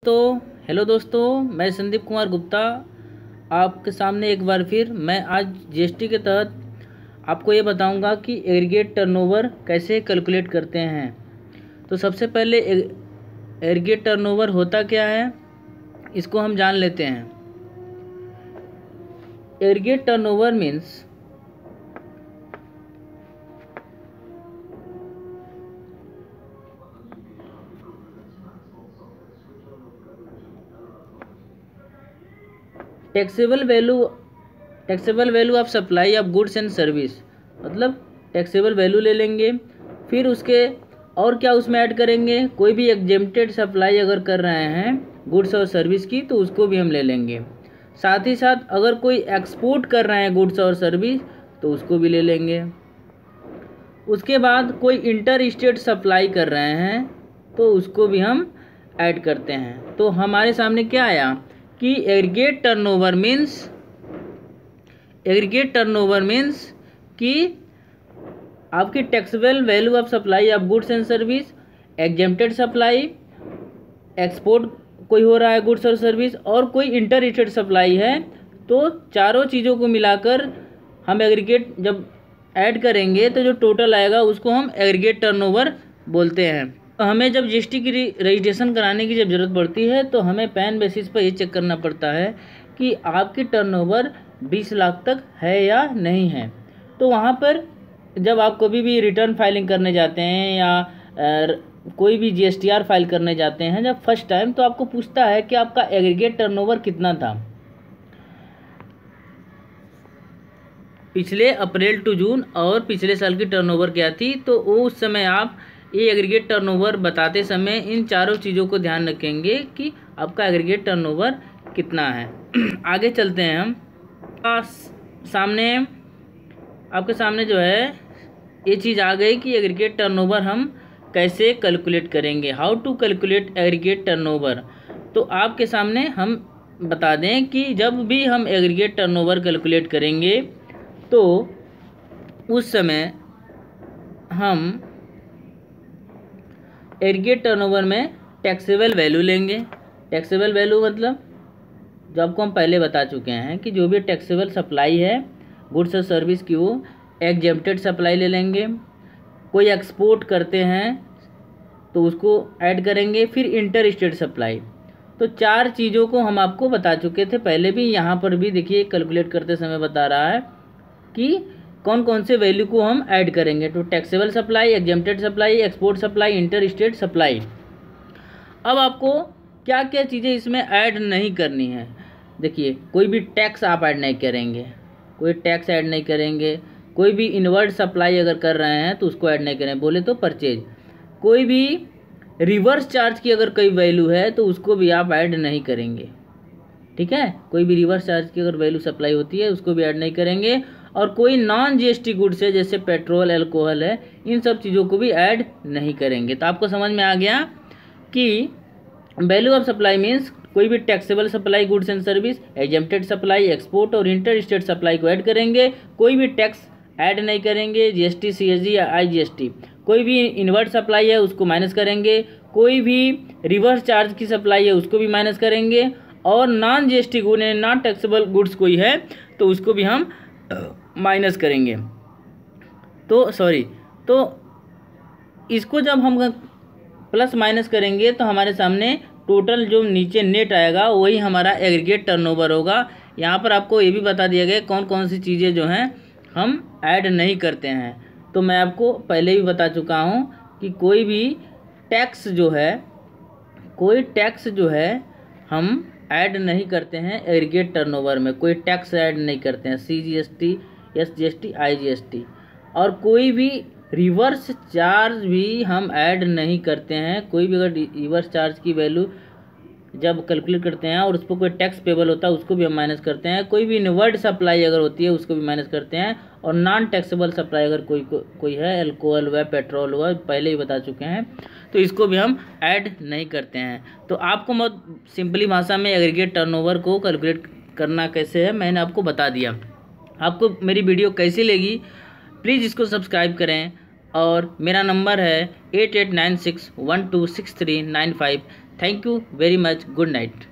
तो हेलो दोस्तों, मैं संदीप कुमार गुप्ता आपके सामने एक बार फिर मैं आज जीएसटी के तहत आपको ये बताऊंगा कि एग्रीगेट टर्नओवर कैसे कैलकुलेट करते हैं। तो सबसे पहले एग्रीगेट टर्नओवर होता क्या है, इसको हम जान लेते हैं। Aggregate turnover means taxable value of supply of goods and service, मतलब टैक्सेबल वैल्यू ले लेंगे, फिर उसके और क्या उसमें ऐड करेंगे। कोई भी एग्जेम्प्टेड सप्लाई अगर कर रहे हैं गुड्स और सर्विस की तो उसको भी हम ले लेंगे। साथ ही साथ अगर कोई एक्सपोर्ट कर रहे हैं गुड्स और सर्विस तो उसको भी ले लेंगे। उसके बाद कोई इंटर स्टेट सप्लाई कर रहे हैं तो उसको भी हम ऐड करते हैं। तो हमारे सामने क्या आया कि एग्रीगेट टर्नओवर मीन्स कि आपकी taxable value of supply of goods and service, exempted supply, export कोई हो रहा है गुड्स और सर्विस, और कोई इंटर स्टेट सप्लाई है, तो चारों चीज़ों को मिलाकर हम एग्रीगेट जब ऐड करेंगे तो जो टोटल आएगा उसको हम एग्रीगेट टर्नओवर बोलते हैं। तो हमें जब जीएसटी की रजिस्ट्रेशन कराने की जब ज़रूरत पड़ती है तो हमें पैन बेसिस पर ये चेक करना पड़ता है कि आपकी टर्नओवर 20 लाख तक है या नहीं है। तो वहाँ पर जब आप कभी भी रिटर्न फाइलिंग करने जाते हैं या कोई भी जीएसटीआर फाइल करने जाते हैं जब फर्स्ट टाइम, तो आपको पूछता है कि आपका एग्रीगेट टर्नओवर कितना था पिछले अप्रैल टू जून, और पिछले साल की टर्नओवर क्या थी। तो उस समय आप ये एग्रीगेट टर्नओवर बताते समय इन चारों चीज़ों को ध्यान रखेंगे कि आपका एग्रीगेट टर्नओवर कितना है। आगे चलते हैं हम। आपके सामने जो है ये चीज़ आ गई कि एग्रीगेट टर्नओवर हम कैसे कैलकुलेट करेंगे, how to calculate aggregate turnover. तो आपके सामने हम बता दें कि जब भी हम एग्रीगेट टर्नओवर कैलकुलेट करेंगे तो उस समय हम एग्रीगेट टर्नओवर में टैक्सेबल वैल्यू लेंगे। टैक्सेबल वैल्यू मतलब जो आपको हम पहले बता चुके हैं कि जो भी टैक्सेबल सप्लाई है गुड्स और सर्विस की, वो एग्जेम्प्टेड सप्लाई ले लेंगे। कोई एक्सपोर्ट करते हैं तो उसको ऐड करेंगे, फिर इंटर स्टेट सप्लाई। तो चार चीज़ों को हम आपको बता चुके थे पहले भी, यहाँ पर भी देखिए कैलकुलेट करते समय बता रहा है कि कौन कौन से वैल्यू को हम ऐड करेंगे। तो taxable supply, exempted supply, export supply, inter state supply. अब आपको क्या क्या चीज़ें इसमें ऐड नहीं करनी है। देखिए, कोई भी टैक्स आप ऐड नहीं करेंगे, कोई भी इनवर्ड सप्लाई अगर कर रहे हैं तो उसको ऐड नहीं करें, बोले तो परचेज। कोई भी रिवर्स चार्ज की अगर कोई वैल्यू है तो उसको भी आप ऐड नहीं करेंगे, ठीक है। कोई भी रिवर्स चार्ज की अगर वैल्यू सप्लाई होती है उसको भी ऐड नहीं करेंगे। और कोई नॉन जीएसटी गुड्स है जैसे पेट्रोल, अल्कोहल है, इन सब चीज़ों को भी ऐड नहीं करेंगे। तो आपको समझ में आ गया कि वैल्यू ऑफ सप्लाई मीन्स कोई भी taxable supply goods and service, exempted supply, export और इंटर स्टेट सप्लाई को ऐड करेंगे। कोई भी टैक्स ऐड नहीं करेंगे, जीएसटी, सीएसजी या आईजीएसटी। कोई भी इनवर्ड सप्लाई है उसको माइनस करेंगे, कोई भी रिवर्स चार्ज की सप्लाई है उसको भी माइनस करेंगे, और नॉन जीएसटी गुड यानी नॉन टैक्सेबल गुड्स कोई है तो उसको भी हम माइनस करेंगे। तो इसको जब हम प्लस माइनस करेंगे तो हमारे सामने टोटल जो नीचे नेट आएगा वही हमारा एग्रीगेट टर्नओवर होगा। यहाँ पर आपको ये भी बता दिया गया कौन कौन सी चीज़ें जो हैं हम ऐड नहीं करते हैं। तो मैं आपको पहले भी बता चुका हूँ कि कोई भी टैक्स जो है हम ऐड नहीं करते हैं एग्रीगेट टर्नओवर में। कोई टैक्स ऐड नहीं करते हैं, सीजीएसटी, एसजीएसटी, आईजीएसटी। और कोई भी रिवर्स चार्ज भी हम ऐड नहीं करते हैं। कोई भी अगर रिवर्स चार्ज की वैल्यू जब कैलकुलेट करते हैं और उस पर कोई टैक्स पेबल होता है उसको भी हम माइनस करते हैं। कोई भी इनवर्ड सप्लाई अगर होती है उसको भी माइनस करते हैं। और नॉन टैक्सेबल सप्लाई अगर कोई है, अल्कोहल हुआ, पेट्रोल हुआ, पहले ही बता चुके हैं, तो इसको भी हम ऐड नहीं करते हैं। तो आपको बहुत सिंपली भाषा में एग्रीगेट टर्नओवर को कैलकुलेट करना कैसे है मैंने आपको बता दिया। आपको मेरी वीडियो कैसी लगी प्लीज़ इसको सब्सक्राइब करें, और मेरा नंबर है 8896126395। Thank you very much, good night.